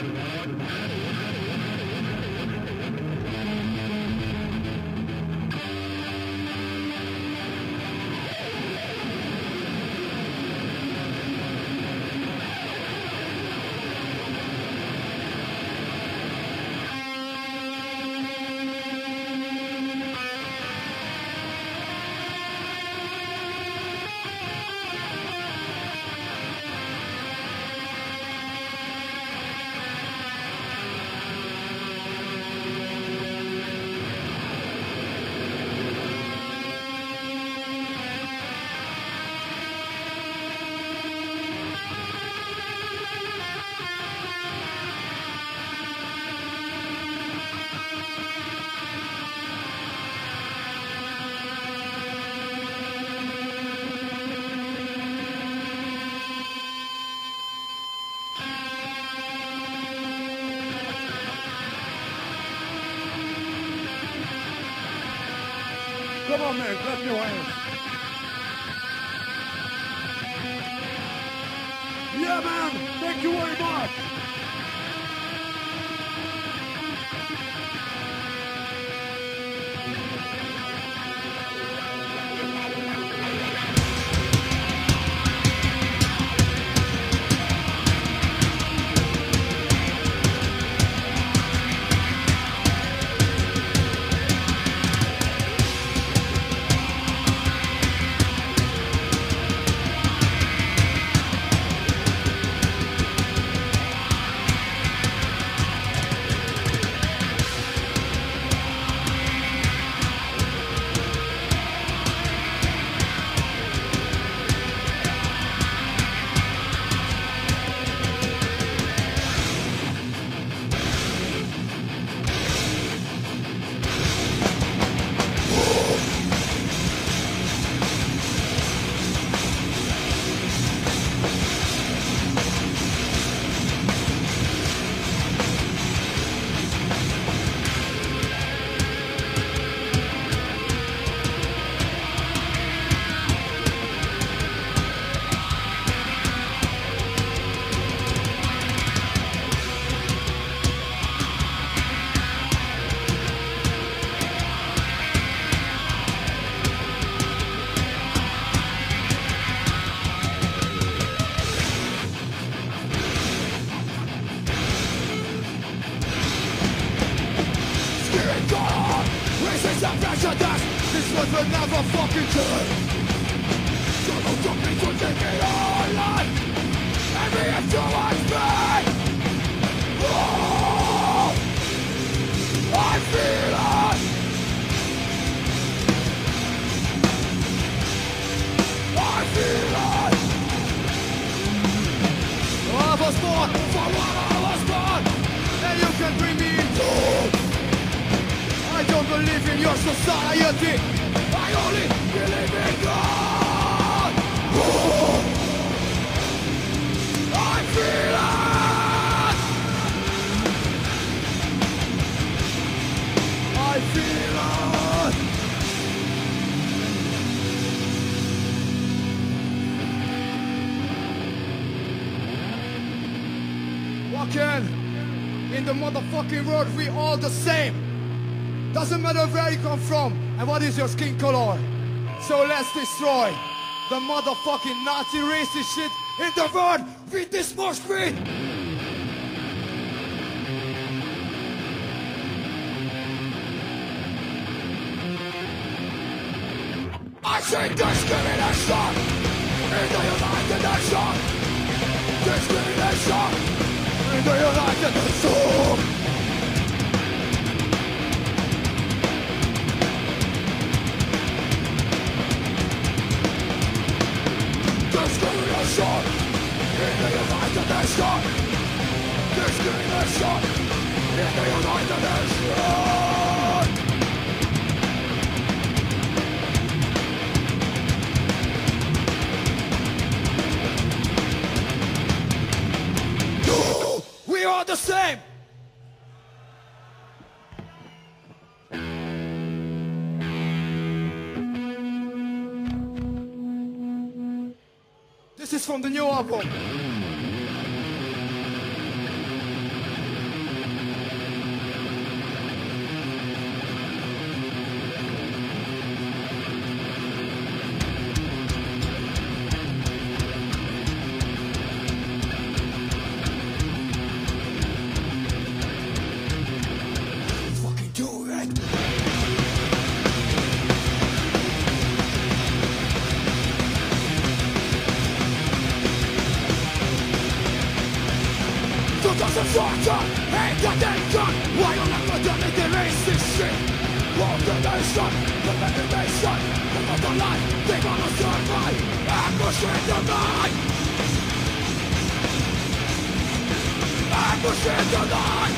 Come on, man, clap your hands. Yeah, man, thank you very much. This was another fucking turn. So don't stop me to take it all on. And me is too much pain. Oh, I feel it. I feel it. I was born for what I was born, and you can bring me into. I don't believe in your society. I only believe in God. Oh, I feel it. I feel it. Walking in the motherfucking road, we all the same. Doesn't matter where you come from and what is your skin color. So let's destroy the motherfucking Nazi racist shit in the world with this mosh pit. I say discrimination in the United Nations. Discrimination in the United Nations. Discrimination in the United Nations. Discrimination in the United Nations. No, we are the same. This is from the new album. torture, hate and anger. Why you never done it, there is this shit. Hold the nation, the nation. They want the life, they wanna survive. Ambush in the night. Ambush in the night.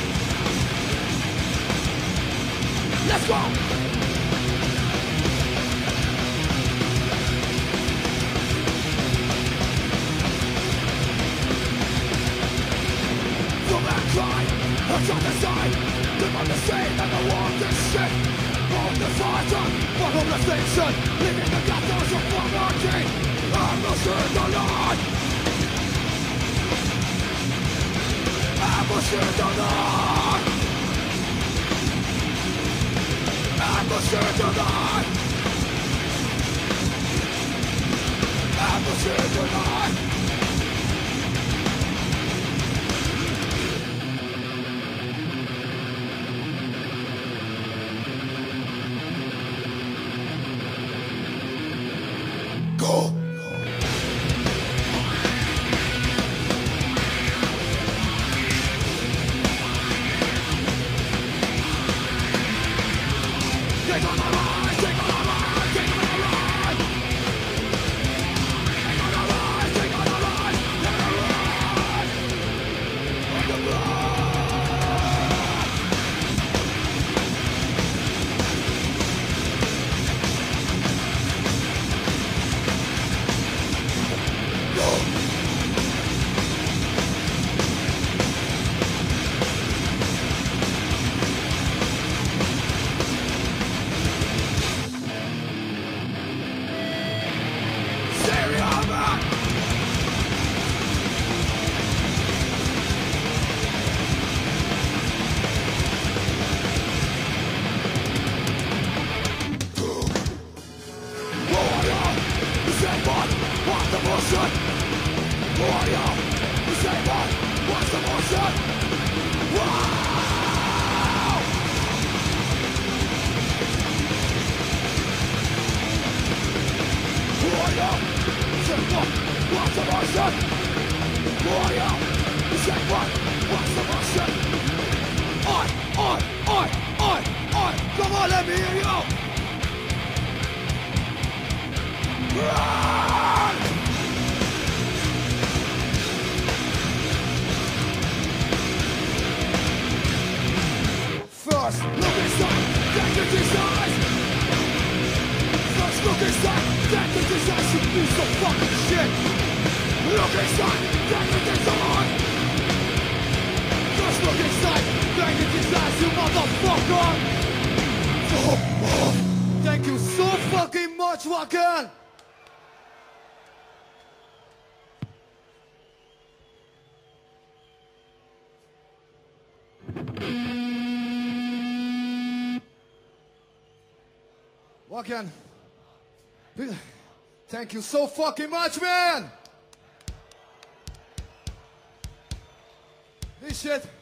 Let's go. Cry, it's on the side. Live on the scene and the war is shit. Hold the fighter, for homeless nation. Living the gathers of poverty. Ambush in the night. Ambush in the night. Ambush in the night. Ambush in the night. Go! Take on the rise, take on the rise, take on the rise. Take on the rise, take on the rise, take on the rise. On the what's the bullshit? Who are you? You say what? What's the bullshit? Wow! Who are you? You say what? What's the bullshit? Who are you? You say what? What's the bullshit? Oi! Come on, let me hear you! Run! First, look inside, then you decide. First, look inside, then you decide. You piece of fucking shit. Look inside, then you decide. First, look inside, then you decide. You motherfucker. Thank you so fucking much, Wacken. Wacken, thank you so fucking much, man! This shit